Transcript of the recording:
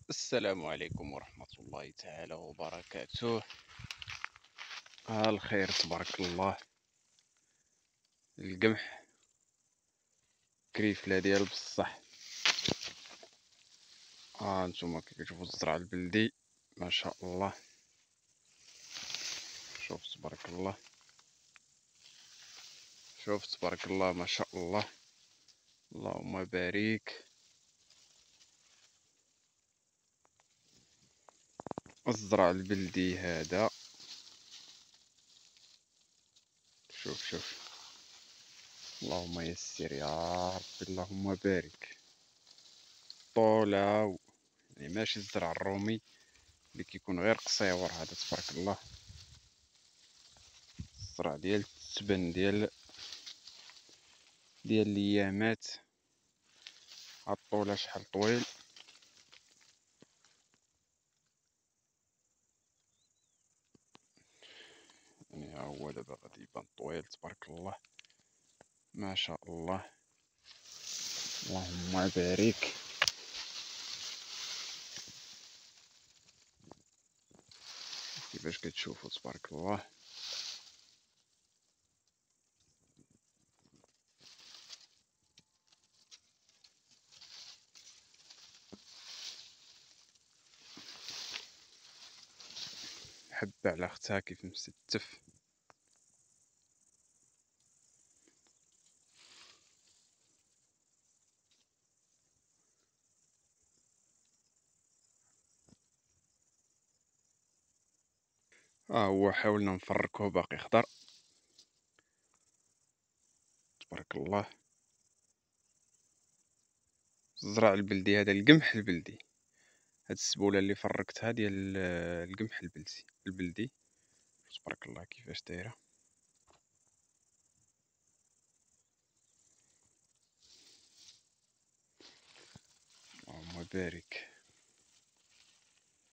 السلام عليكم ورحمة الله تعالى وبركاته. الخير تبارك الله. القمح كريفلة ديال بصح. نتوما كي كتشوفوا الزرع البلدي ما شاء الله. شوف تبارك الله، شوف تبارك الله ما شاء الله، اللهم بارك. الزرع البلدي هذا شوف شوف، اللهم يسر يا ربي، اللهم بارك. طولة يعني ماشي الزرع الرومي اللي كيكون غير قصيور، هذا تبارك الله الزرع ديال التبن ديال الايامات. هاد الطولة شحال طويل، يعني ها هو دابا غادي يبان طويل تبارك الله ما شاء الله، اللهم بارك. كيفاش كتشوفوا تبارك الله. حبة على اختها كيف مستف. هو حاولنا نفركوه باقي خضر تبارك الله. الزرع البلدي هذا، القمح البلدي، هاد السبولة اللي فركتها ديال القمح البلدي تبارك الله كيفاش دايرة. اللهم بارك.